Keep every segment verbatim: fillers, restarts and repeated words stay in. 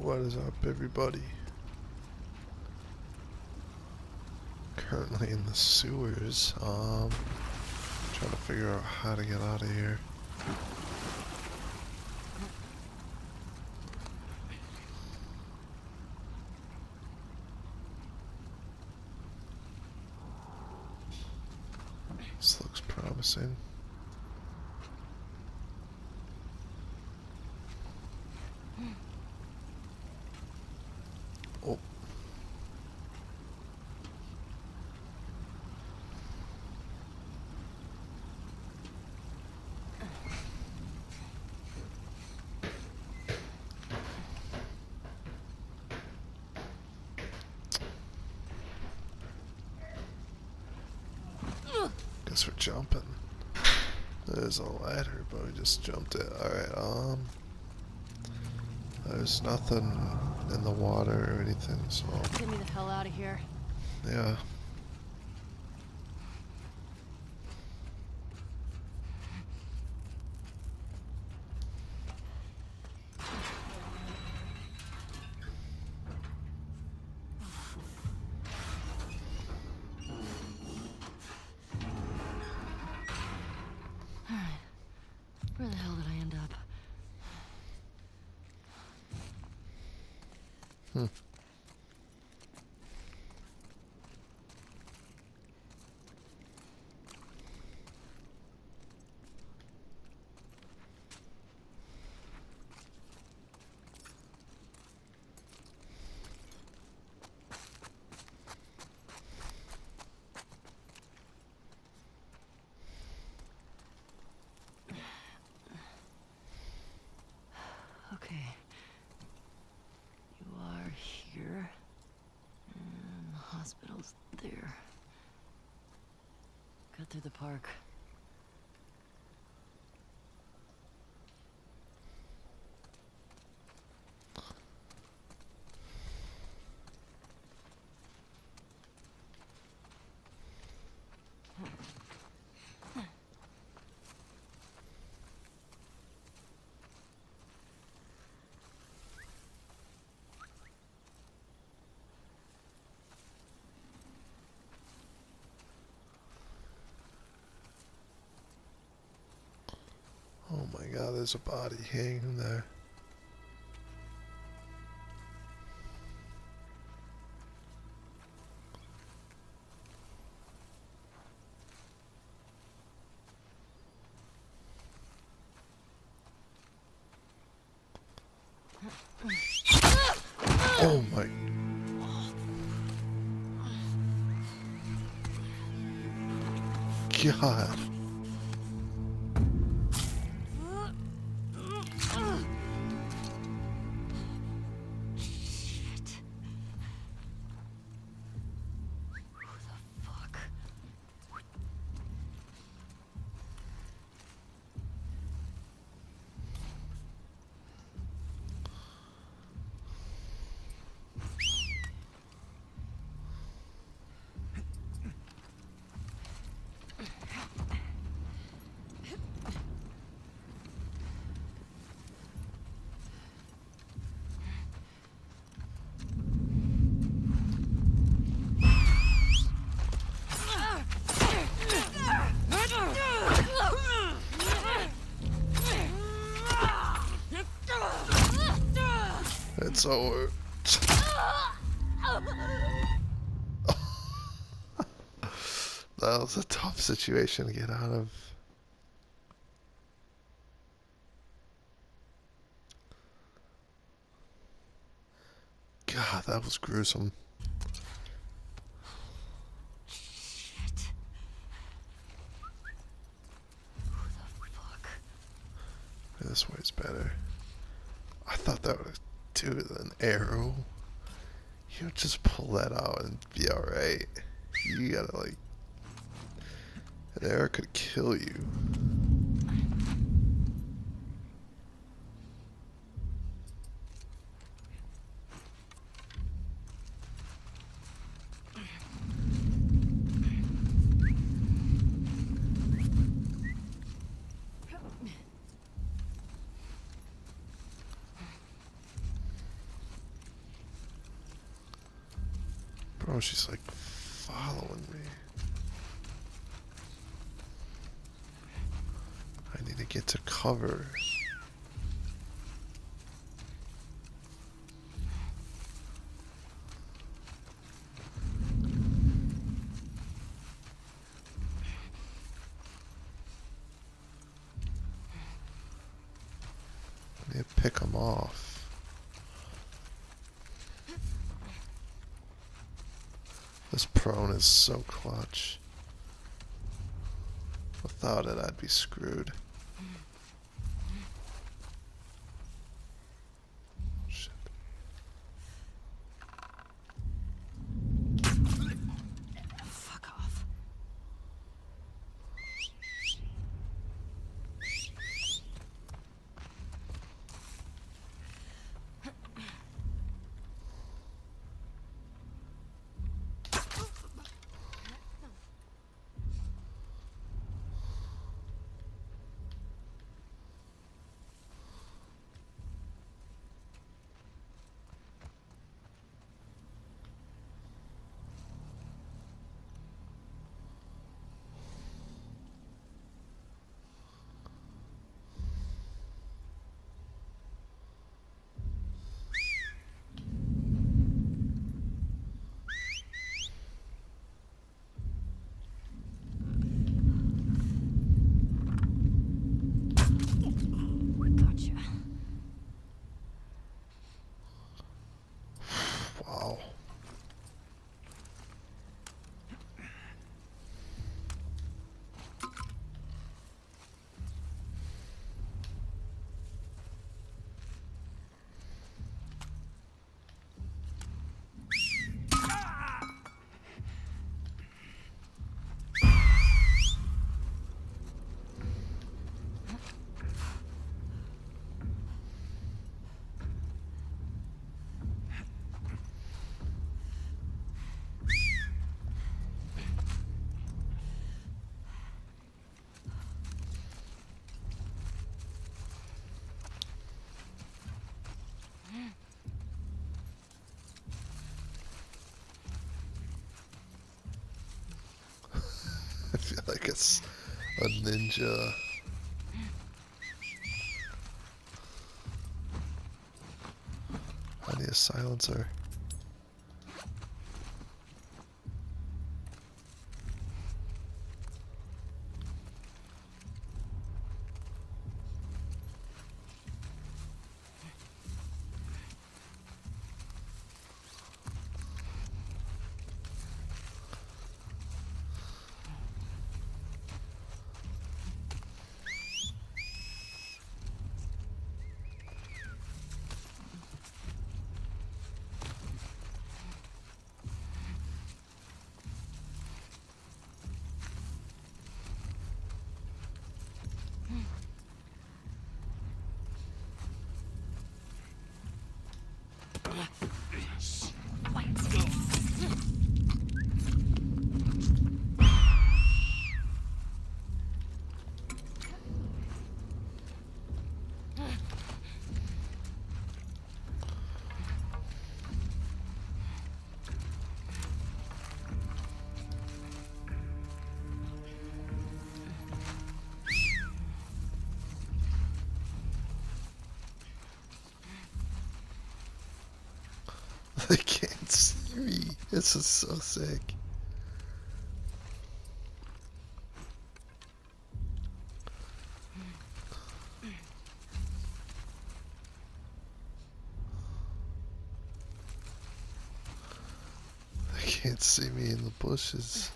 What is up, everybody? Currently in the sewers, um, trying to figure out how to get out of here. This looks promising. Oh. Guess we're jumping. There's a ladder, but we just jumped it. Alright, um... there's nothing in the water or anything, so... Get me the hell out of here. Yeah. Alright. Where the hell did I end up? Hmm. Okay. You are here. And the hospital's there. Got through the park. Oh my god, there's a body hanging there. Oh my... God. Shit. Who the fuck? It's over. That was a tough situation to get out of. God, that was gruesome. Shit. Who the fuck? This way's better. I thought that would do an arrow. You would just pull that out and be alright. You gotta like... An arrow could kill you. Bro, she's like following me. I need to get to cover. I need to pick them off. This prone is so clutch. Without it, I'd be screwed. Shit. Fuck off. Gotcha. Wow. I feel like it's a ninja. I need a silencer. They can't see me. This is so sick. They can't see me in the bushes.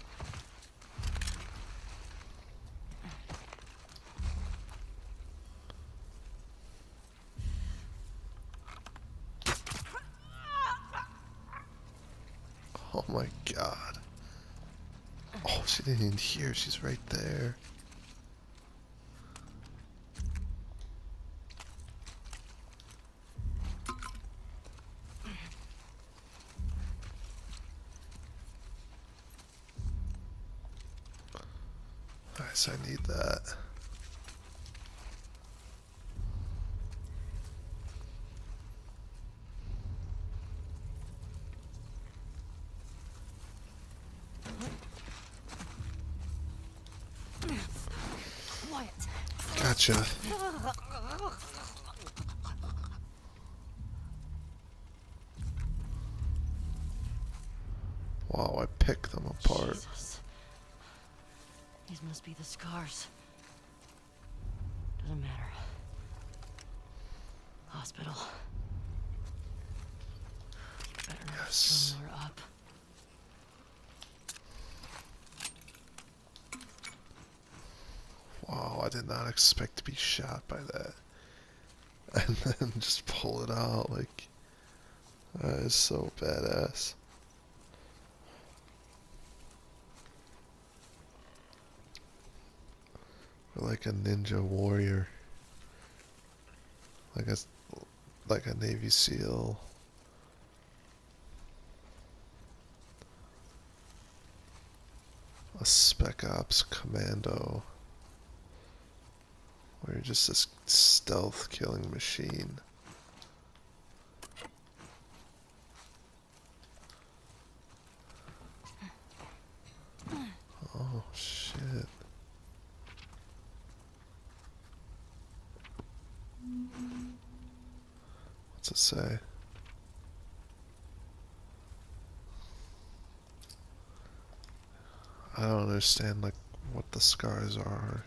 Oh my god. Oh, she didn't even hear. She's right there. Nice, I need that. Gotcha. Wow, I picked them apart. Jesus. These must be the scars. Doesn't matter. Hospital. Better not Yes. string her up. Wow, I did not expect to be shot by that. And then just pull it out, like, that is so badass. Or like a ninja warrior. Like a, like a Navy SEAL. A Spec Ops commando. Or you're just this stealth killing machine. Oh shit. What's it say? I don't understand like what the scars are.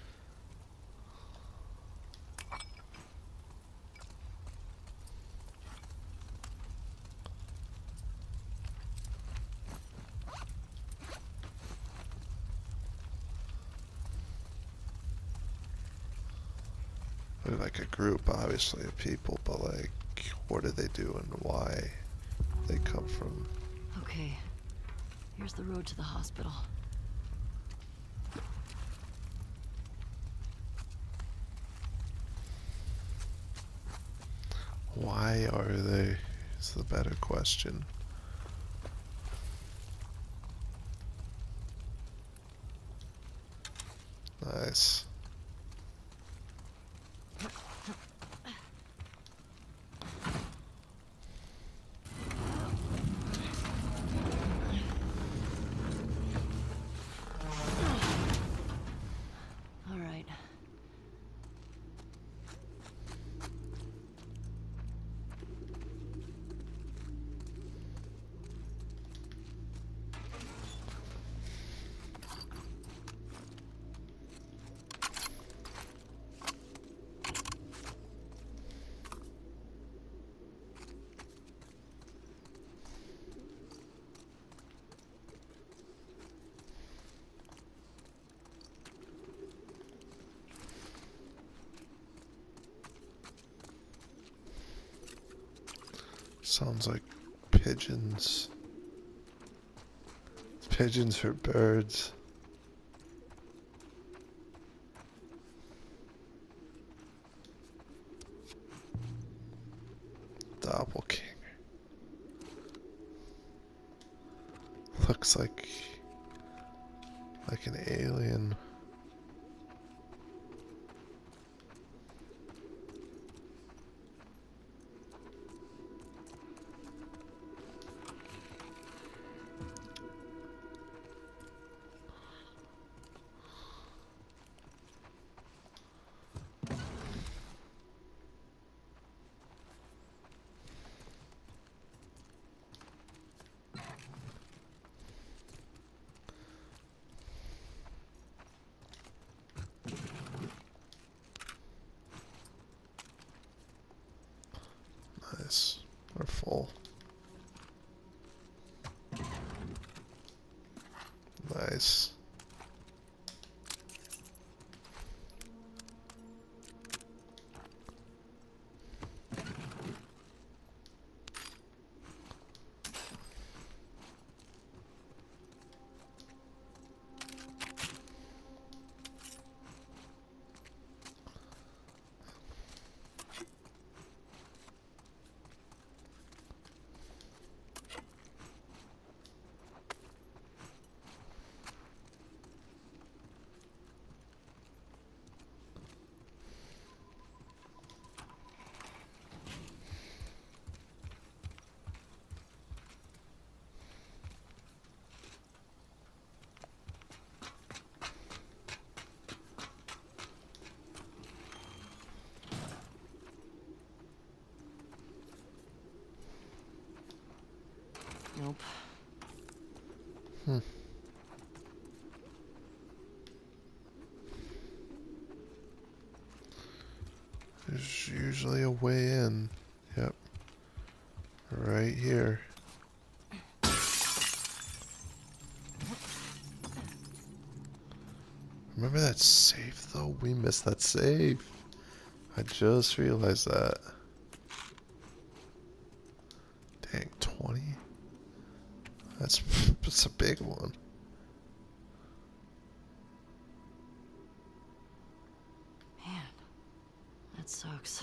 They're like a group, obviously, of people, but like, what do they do and why they come from? Okay. Here's the road to the hospital. Why are they? Is the better question. Nice. All right. Sounds like pigeons. Pigeons or birds. Doppelganger. Looks like like an alien. Nice. We're full. Nice. Nope. Hmm. There's usually a way in. Yep. Right here. Remember that safe though? We missed that safe. I just realized that. Dang, twenty? That's, that's a big one. Man, that sucks.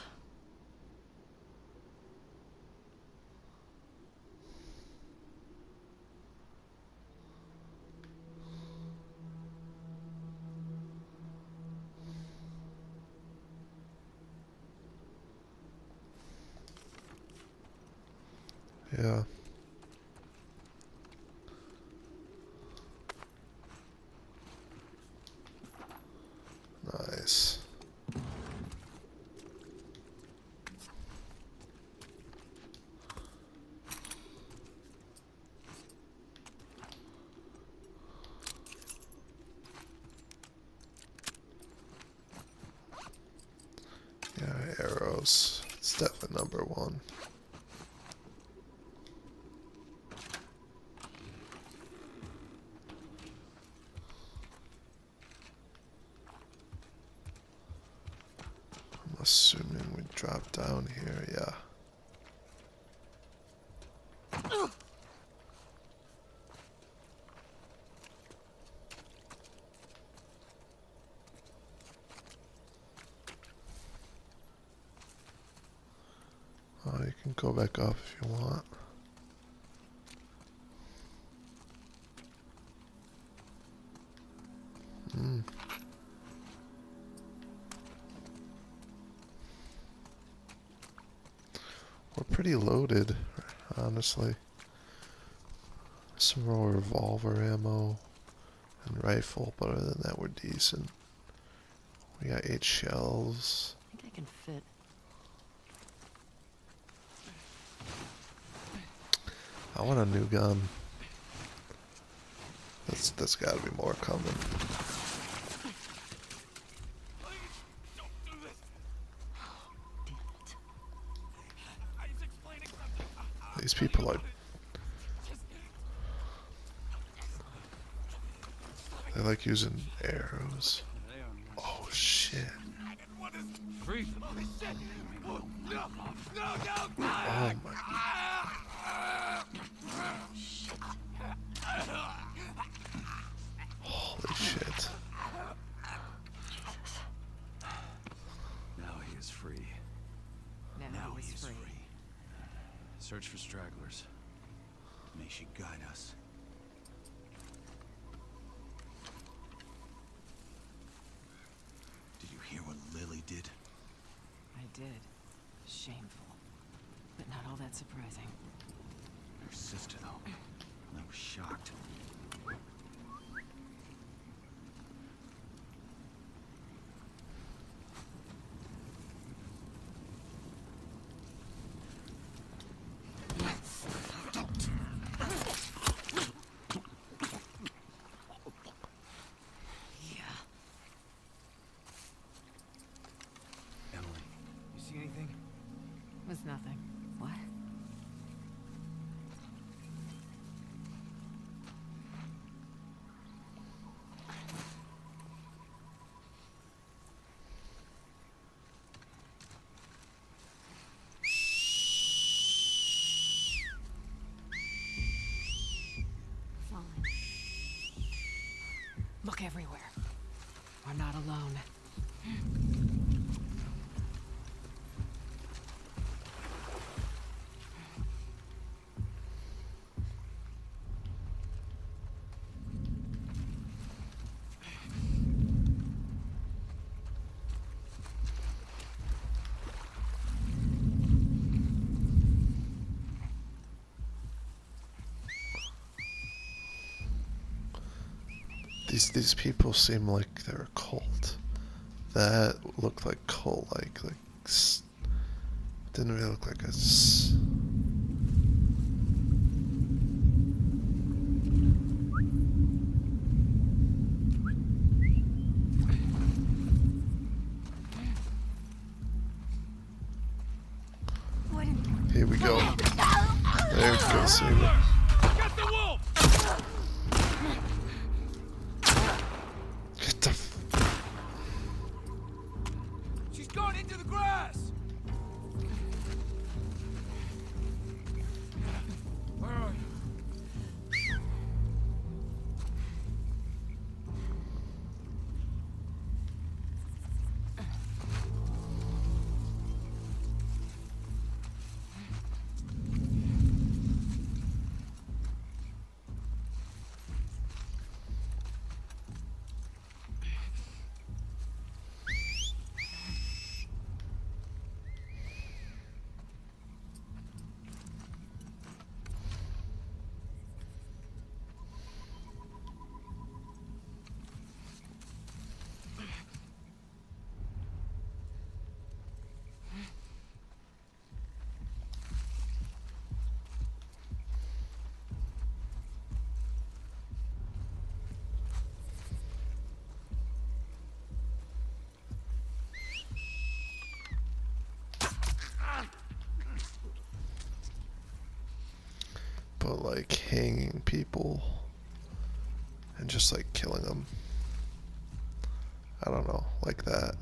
Yeah. Nice. Yeah, arrows. It's definitely number one. I'm assuming we drop down here, yeah. Oh, you can go back up if you want. Hmm. We're pretty loaded, honestly. Some more revolver ammo and rifle, but other than that, we're decent. We got eight shells. I think I can fit. I want a new gun. That's that's got to be more coming. Damn it. These people are. They like using arrows. Oh shit. Oh my. Holy shit. Now he is free. Now, Now he's he is free. free. Search for stragglers. May she guide us. Did you hear what Lily did? I did. Shameful. But not all that surprising. Her sister, though. I was shocked. Yeah. Emily, you see anything? Was nothing. What? Fallen. Look everywhere. We're not alone. These these people seem like they're a cult. That looked like cult like like s- didn't really look like a s- Here we go. There we go, Saber. Get the wolf! Get the f She's going into the grass! Where are you? But like hanging people and just like killing them. I don't know, like that.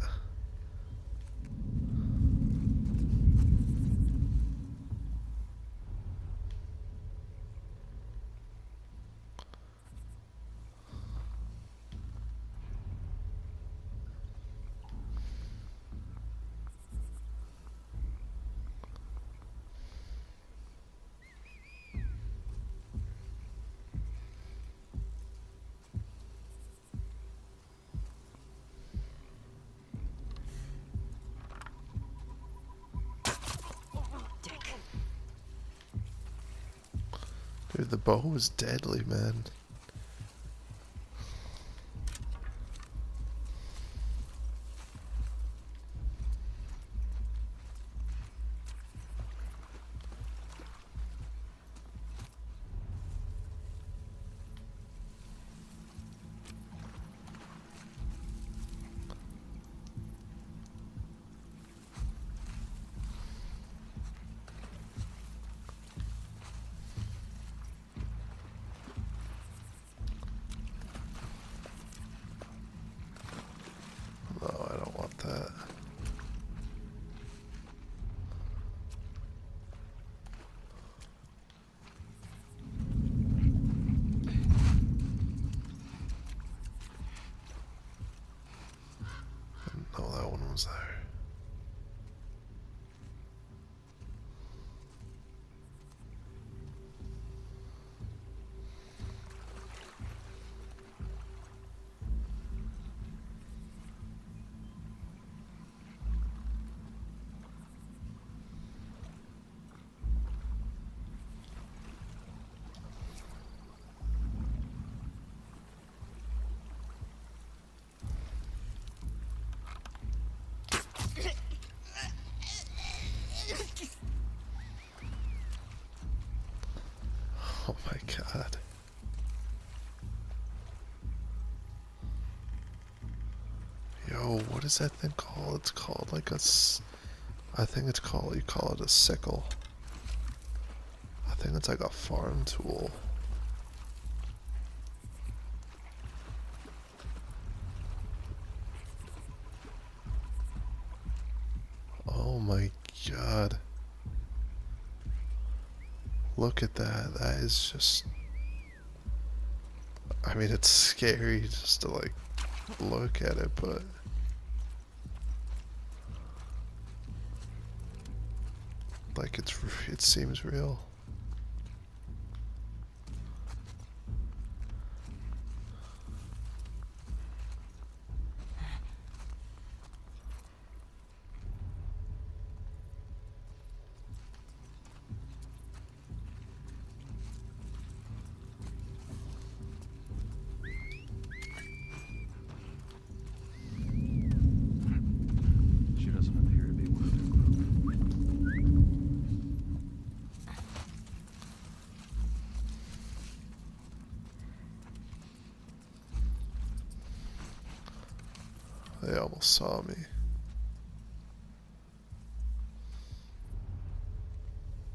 Dude, the bow was deadly, man. No, I don't want that. No, that one was there. Oh my god. Yo, what is that thing called? It's called like a s- I think it's called, you call it a sickle. I think it's like a farm tool. Oh my god. Look at that. That is just... I mean, it's scary just to like look at it, but... like it's, it seems real. She doesn't appear to be one of their group. They almost saw me.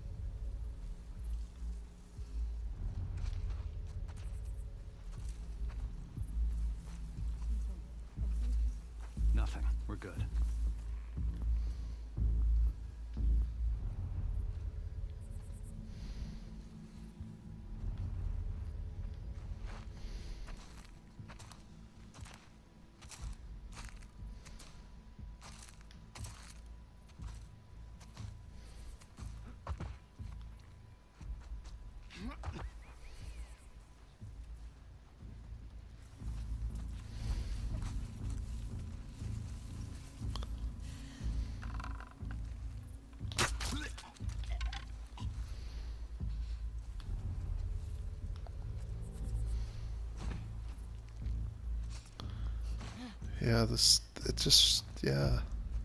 Yeah, this, it just, yeah.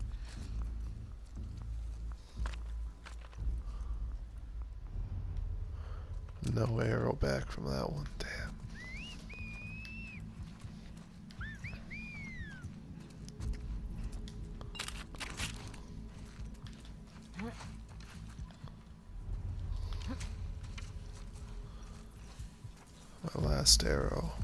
No arrow back from that one, damn. My last arrow.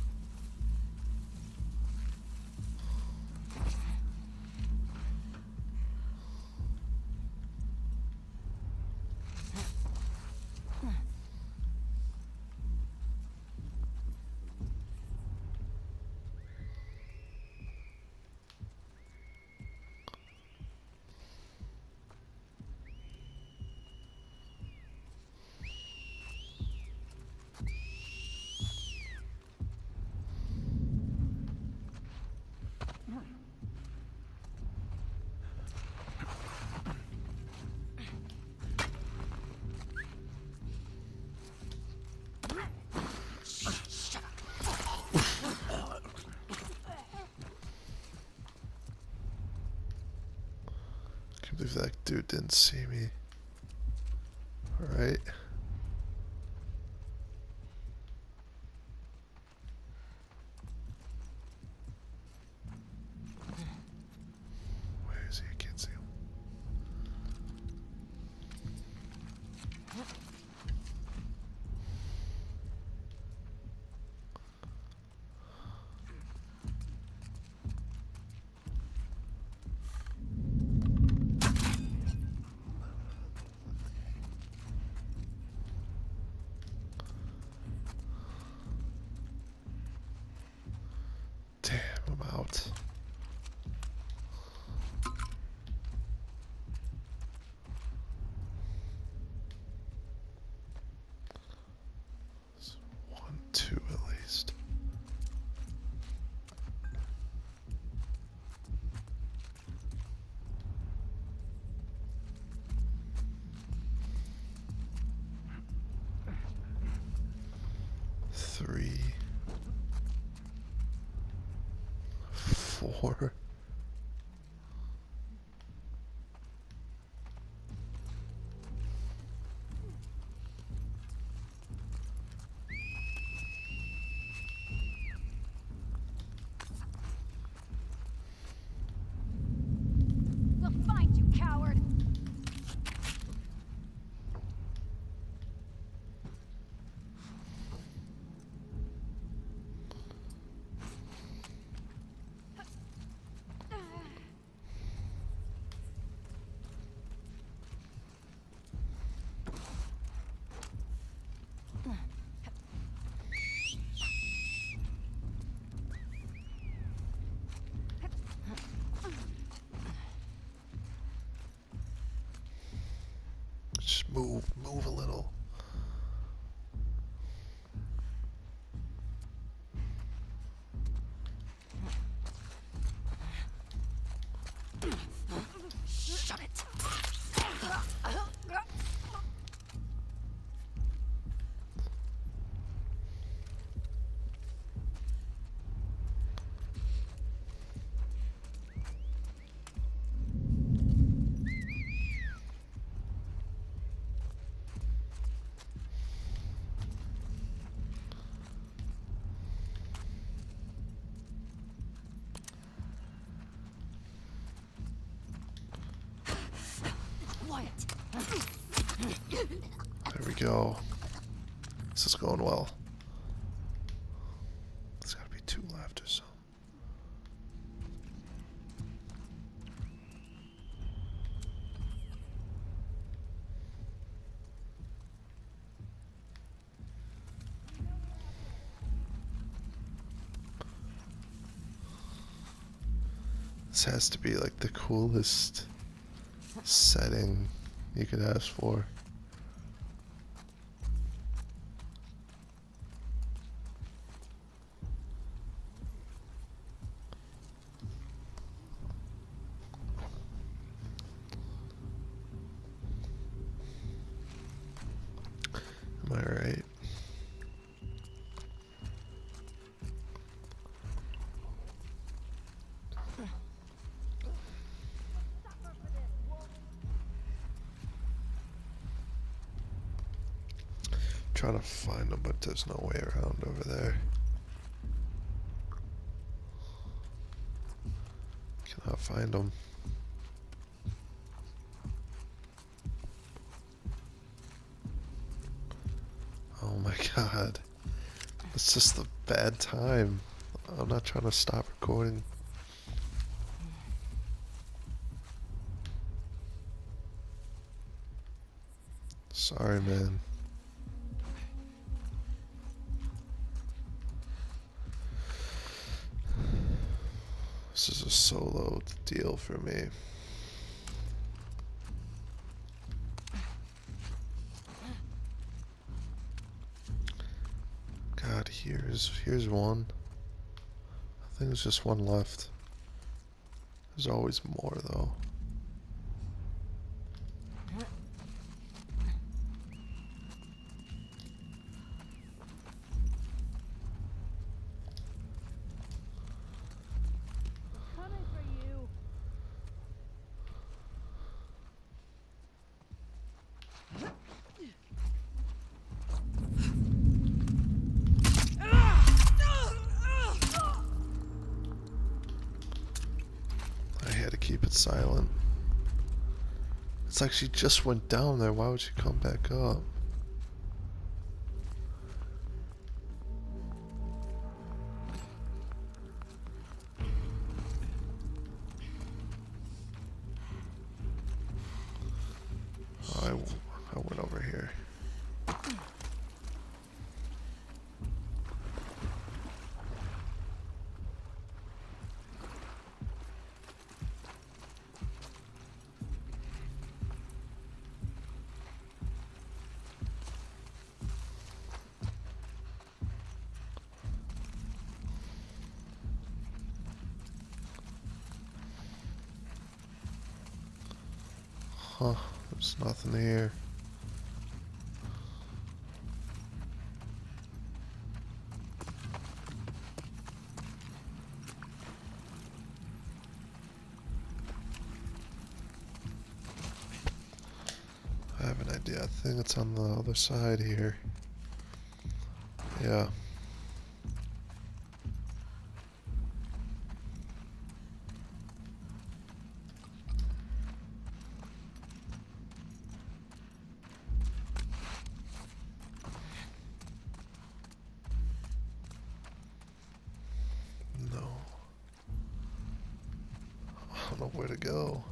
Can't believe that dude didn't see me. Alright. Where is he? I can't see him. Damn, I'm out. There's one, two at least. Three. Four. We'll find you, coward. Just move, move a little. Shut it. Quiet. There we go. This is going well. There's gotta be two left or so. This has to be like the coolest setting you could ask for. Am I right? trying to find them, but there's no way around over there. Cannot find them. Oh my god. It's just the bad time. I'm not trying to stop recording. Sorry, man. This is a solo deal for me. God, here's here's one. I think there's just one left. There's always more though. Coming for you. I had to keep it silent. It's like she just went down there. Why would she come back up? Oh, I, I went over here. Huh, there's nothing here. I have an idea. I think it's on the other side here. Yeah. No. I don't know where to go.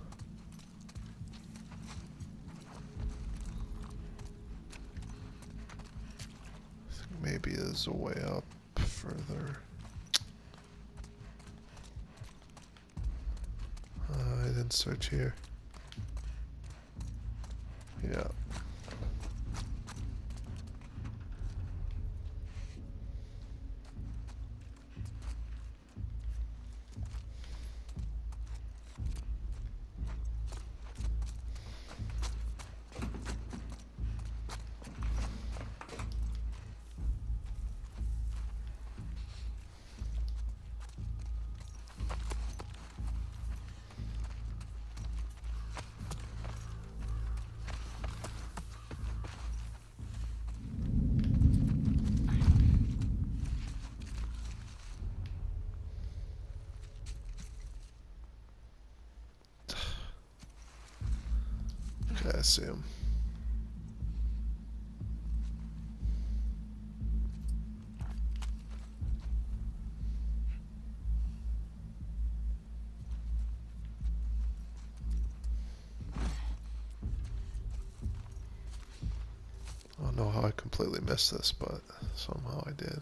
I think maybe there's a way up further. Uh, I didn't search here. Yeah. Okay, I see him. I don't know how I completely missed this, but somehow I did.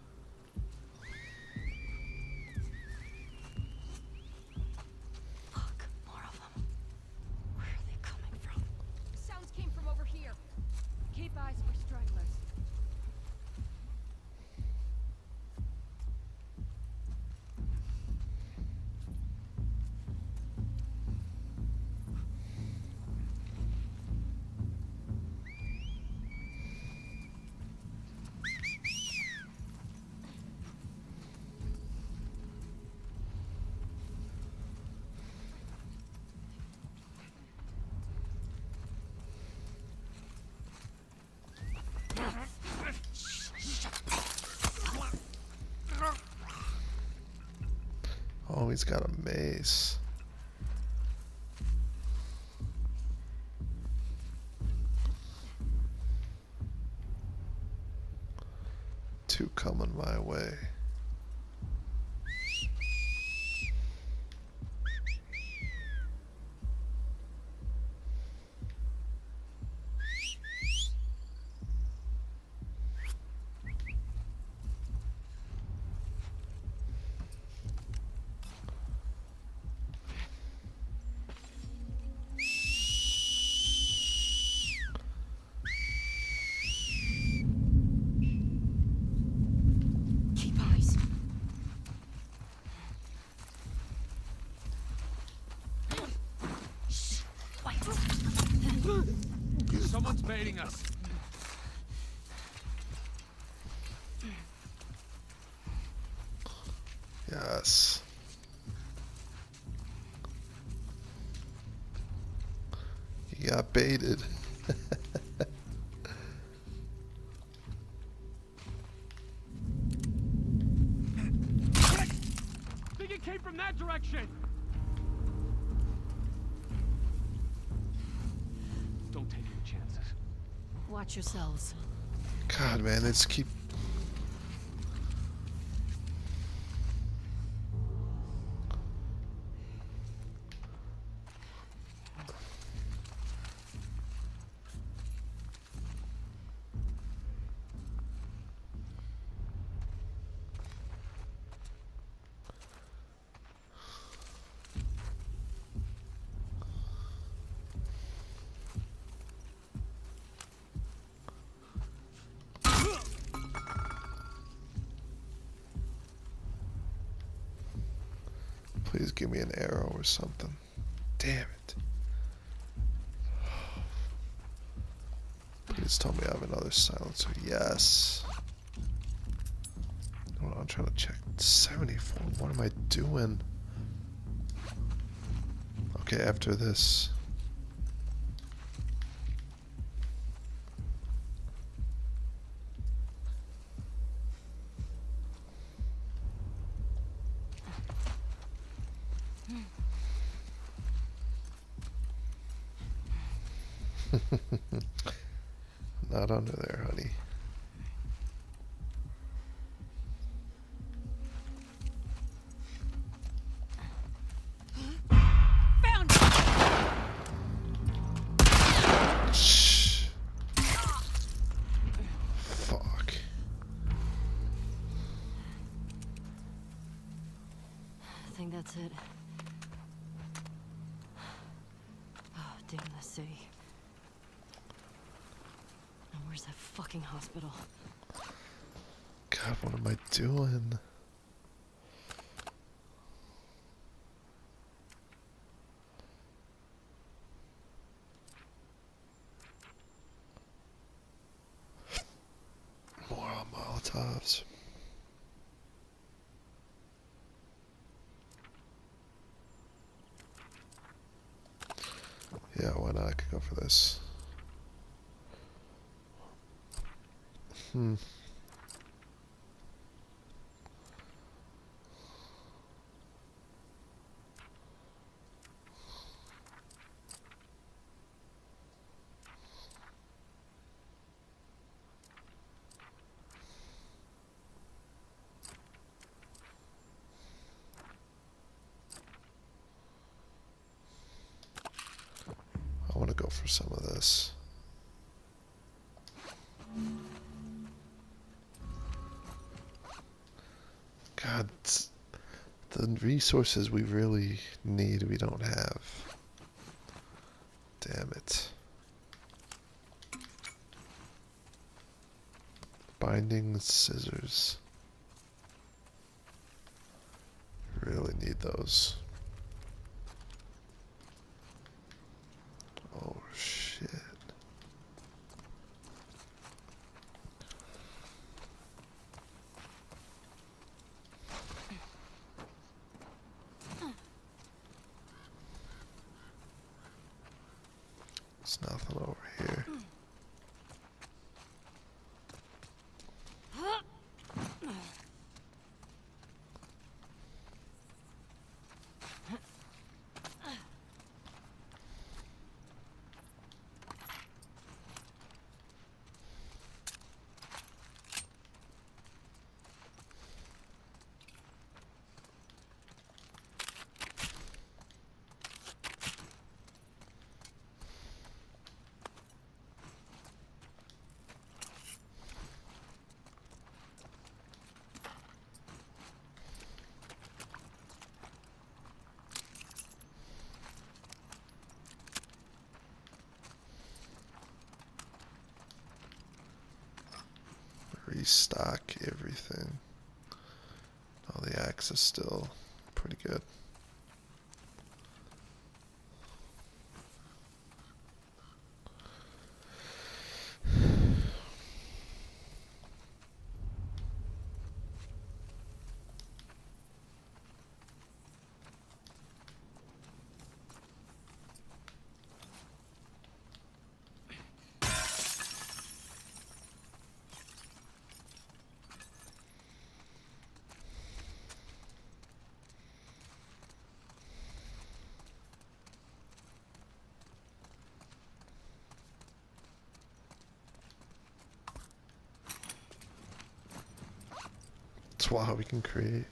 Look, more of them. Where are they coming from? Sounds came from over here. Keep eyes for stragglers. Oh, he's got a mace. Two coming my way. Keep eyes. Shh. Wait. Someone's baiting us. Yes. You got baited. Think it came from that direction. Don't take any chances. Watch yourselves. God, man, they just keep. Please give me an arrow or something. Damn it. Please tell me I have another silencer. Yes. Hold on, I'm trying to check. seventy-four. What am I doing? Okay, after this. Not under there, honey. Found it. Shh. Fuck. I think that's it. Oh, damn the city. Now where's that fucking hospital? God, what am I doing? More on Molotovs. Yeah, why not? I could go for this. Hmm. I want to go for some of this. God, the resources we really need, we don't have. Damn it. Binding scissors. Really need those. Oh shit. There's nothing over here. restock everything. All the axe is still pretty good. That's why we can create.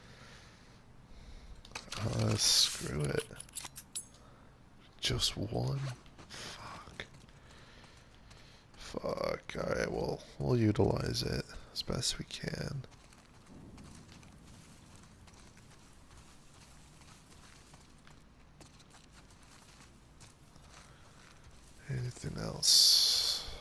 Uh, screw it. Just one? Fuck. Fuck. Alright, well, we'll utilize it as best we can. Anything else?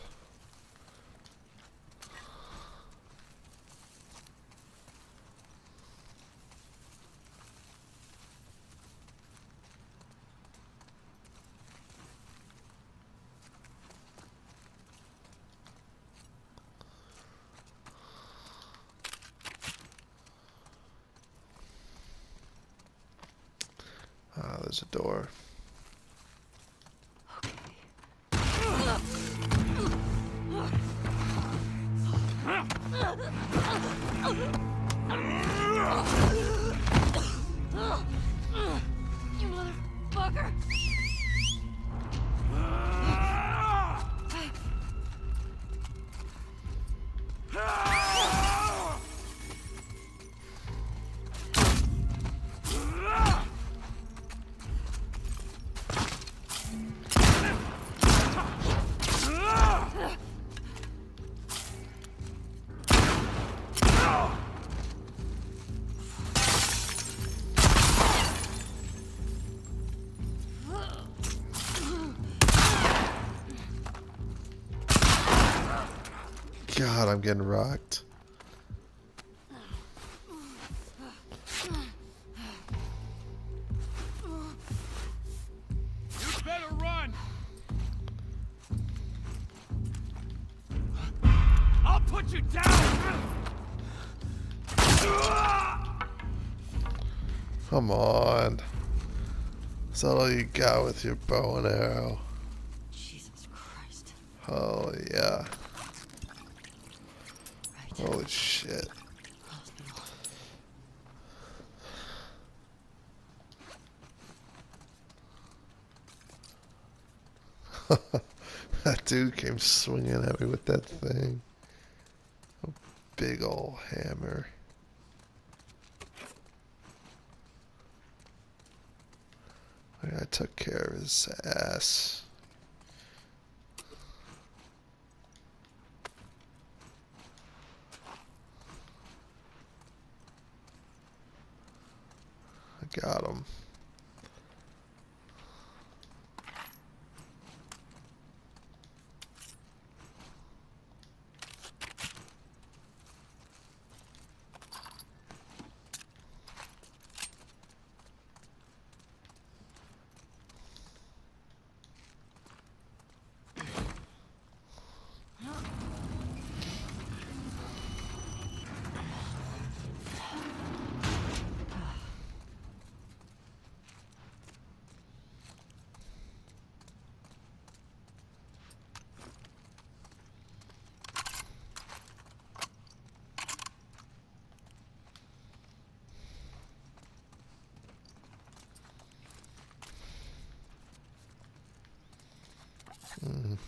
Ah, there's a door. You motherfucker! God, I'm getting rocked. You better run! I'll put you down! Come on. Is that all you got with your bow and arrow? Jesus Christ. Oh, yeah. Right. Holy shit. Hospital. That dude came swinging at me with that thing. A big ol' hammer. I took care of his ass. I got him. Mm.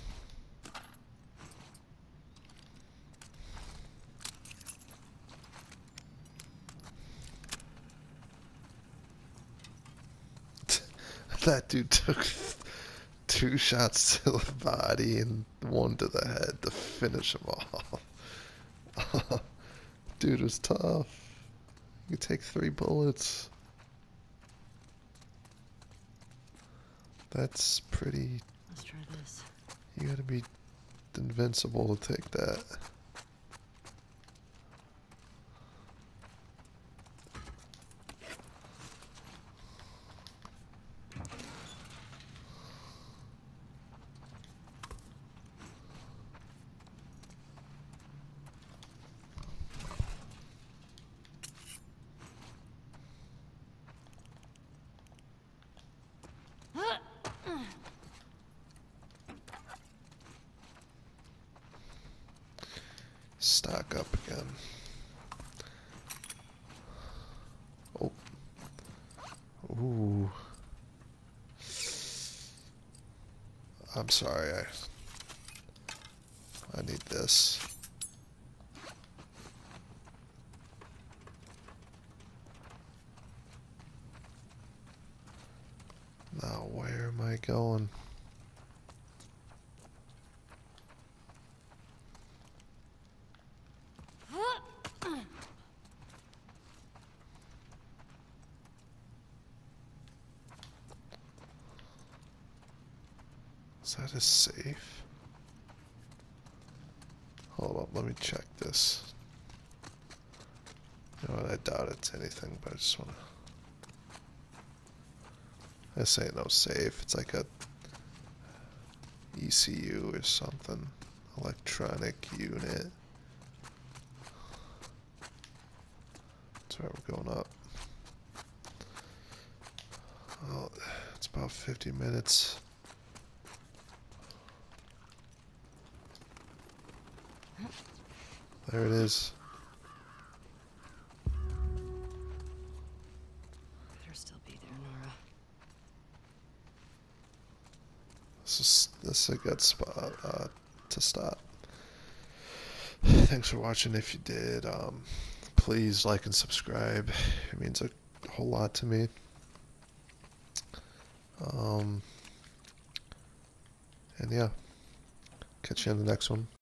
That dude took two shots to the body and one to the head to finish him off. Dude was tough. You could take three bullets. That's pretty... Let's try this. You gotta be invincible to take that. stock up again. Oh. Ooh. I'm sorry, I I need this. Now where am I going? Is that a safe? Hold up, let me check this. You know what, I doubt it's anything, but I just wanna... This ain't no safe, it's like a E C U or something. Electronic unit. That's why we're going up. Well, it's about fifty minutes. There it is. Better still be there, Nora. This is this is a good spot uh, to stop. Thanks for watching. If you did, um, please like and subscribe. It means a whole lot to me. Um, and yeah, catch you in the next one.